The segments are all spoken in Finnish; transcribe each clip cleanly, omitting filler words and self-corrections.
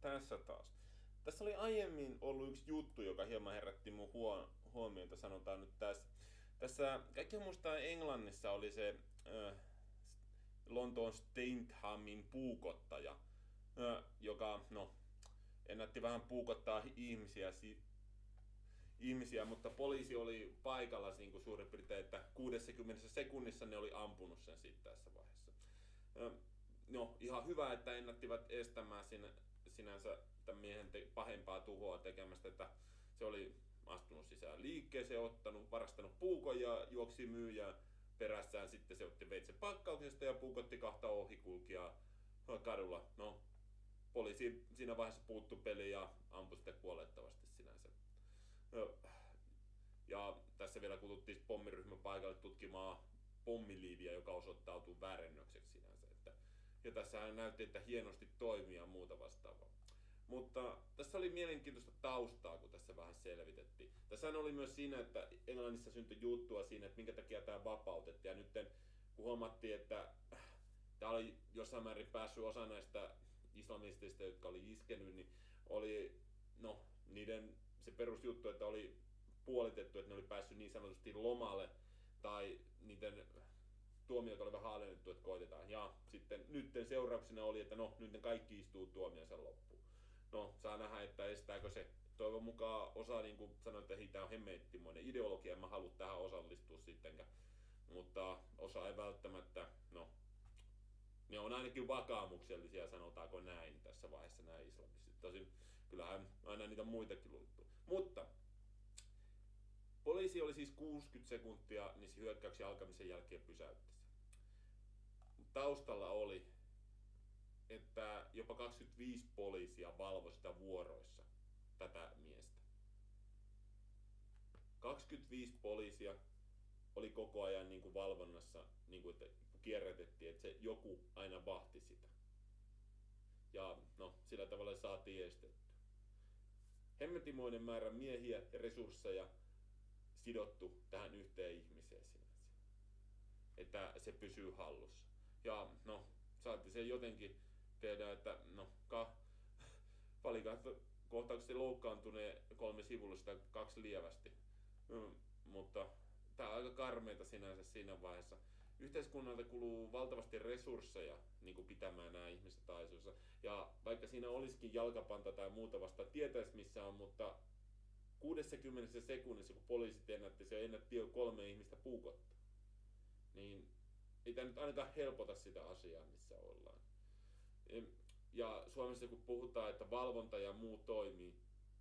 tässä taas. Tässä oli aiemmin ollut yksi juttu, joka hieman herätti mun huomiota, sanotaan nyt tässä. Tässä, kaikki muistaa, Englannissa oli se Lontoon Stathamin puukottaja, joka, no, ennätti vähän puukottaa ihmisiä, mutta poliisi oli paikalla niin kuin suurin piirtein, että 60 sekunnissa ne oli ampunut sen sitten tässä vaiheessa. No, ihan hyvä, että ennättivät estämään sinänsä tämän miehen pahempaa tuhoa tekemästä, että se oli astunut sisään liikkeeseen, varastanut puukon ja juoksi myyjää perässään. Sitten se otti veitsen pakkauksesta ja puukotti kahta ohikulkijaa kadulla. No, poliisi siinä vaiheessa puuttui peliin ja ampui sitten kuolettavasti sinänsä. Ja tässä vielä kututtiin pommiryhmä paikalle tutkimaan pommiliiviä, joka osoittautui väärennökseksi sinänsä. Ja tässähän näytti, että hienosti toimii ja muuta vastaavaa. Mutta tässä oli mielenkiintoista taustaa, kun tässä vähän selvitettiin. Tässä oli myös siinä, että Englannissa syntyi juttua siinä, että minkä takia tämä vapautettiin. Ja nyt kun huomattiin, että tämä oli jossain määrin päässyt osa näistä islamistista, jotka oli iskenyt, niin oli niiden se perusjuttu, että oli puolitettu, että ne oli päässyt niin sanotusti lomalle, tai niiden tuomiot oli vähän alennettu, että koitetaan. Ja sitten nyt seurauksena oli, että nyt ne kaikki istuu tuomionsa loppuun. No, saa nähdä, että estääkö se. Toivon mukaan osa, niin kuin sanoin, että tämä on hemmeettimoinen ideologia, en mä halua tähän osallistua sittenkään. Mutta osa ei välttämättä, ne on ainakin vakaumuksellisia, sanotaanko näin tässä vaiheessa nämä islamistit. Tosin kyllähän aina niitä muitakin luittuu. Mutta poliisi oli siis 60 sekuntia niissä hyökkäyksen alkamisen jälkeen pysäytti sen. Taustalla oli, että jopa 25 poliisia valvoi sitä vuoroissa, tätä miestä. 25 poliisia oli koko ajan niin kuin valvonnassa, niin kuin, että kierrätettiin, että se joku aina vahti sitä. Ja sillä tavalla saatiin estetty. Hemmetimoinen määrä miehiä ja resursseja sidottu tähän yhteen ihmiseen sinänsä. Että se pysyy hallussa. Ja saatiin se jotenkin tehdä, että kohtauksesti loukkaantuneen 3 sivullista 2 lievästi. Mutta tämä on aika karmeita sinänsä siinä vaiheessa. Yhteiskunnalta kuluu valtavasti resursseja niin kuin pitämään nämä ihmiset taistossa. Ja vaikka siinä olisikin jalkapanta tai muuta vasta, tietäisi missä on, mutta 60 sekunnissa, kun poliisit ennätti jo 3 ihmistä puukottaa, niin ei tämä nyt ainakaan helpota sitä asiaa, missä ollaan. Ja Suomessa kun puhutaan, että valvonta ja muu toimii,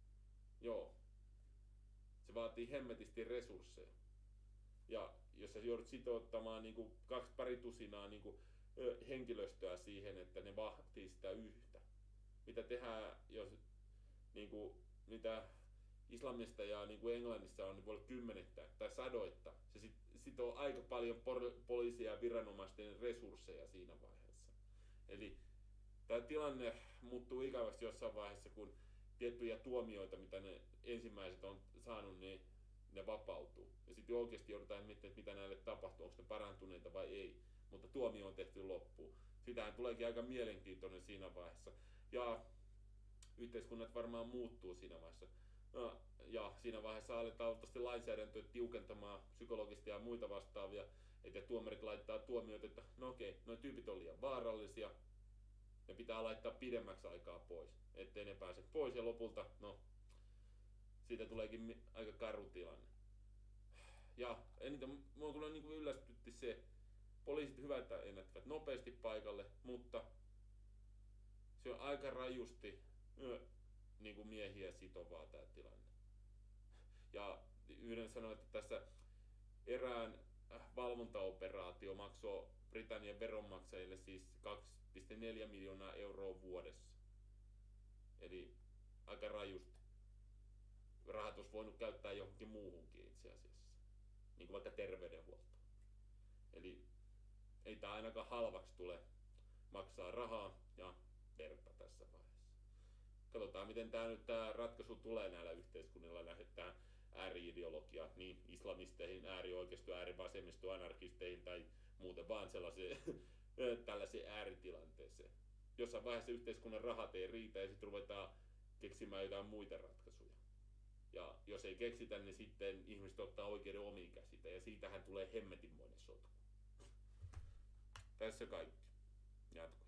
se vaatii hemmetisti resursseja. Ja jos sä joudut sitouttamaan niin 2 pari tusinaa niin henkilöstöä siihen, että ne vahtii sitä yhtä. Mitä tehdään, jos mitä islamista ja niin kuin Englannissa on, niin voi olla 10 tai 100. Se sitoo aika paljon poliisia ja viranomaisten resursseja siinä vaiheessa. Eli tämä tilanne muuttuu ikävästi jossain vaiheessa, kun tiettyjä tuomioita, mitä ne ensimmäiset on saanut, niin ne vapautuu. Ja sitten oikeasti joudutaan miettimään, että mitä näille tapahtuu, onko ne parantuneita vai ei. Mutta tuomio on tehty loppuun. Sitähän tuleekin aika mielenkiintoinen siinä vaiheessa. Ja yhteiskunnat varmaan muuttuu siinä vaiheessa. Ja siinä vaiheessa aletaan valtavasti lainsäädäntöä tiukentamaan psykologista ja muita vastaavia. Että tuomarit laittaa tuomioita, että okei, nuo tyypit on liian vaarallisia. Ne pitää laittaa pidemmäksi aikaa pois, ettei ne pääse pois. Ja lopulta, siitä tuleekin aika karu tilanne. Ja eniten mua kyllä niin kuin yllästytti se, poliisit hyvä, että ennättivät nopeasti paikalle, mutta se on aika rajusti niin kuin miehiä sitovaa tämä tilanne. Ja yhden sanoin, että tässä erään valvontaoperaatio maksoi Britannian veronmaksajille siis 2,4 miljoonaa euroa vuodessa. Eli aika rajusti. Rahat olisi voinut käyttää johonkin muuhunkin itse asiassa. Niin kuin vaikka terveydenhuoltoon. Eli ei tämä ainakaan halvaksi tule maksaa rahaa ja verta tässä vaiheessa. Katsotaan miten tämä ratkaisu tulee näillä yhteiskunnilla. Lähdetään ääri-ideologia niin islamisteihin, äärioikeisto, äärivasemmisto, anarkisteihin tai muuten vaan sellaiseen tällaiseen ääritilanteeseen. jossain vaiheessa yhteiskunnan rahat ei riitä ja sitten ruvetaan keksimään jotain muita ratkaisuja. Ja jos ei keksitä, niin sitten ihmiset ottaa oikeuden omiin käsitä ja siitähän tulee hemmetinmoinen sotku. Tässä kaikki. Jatko.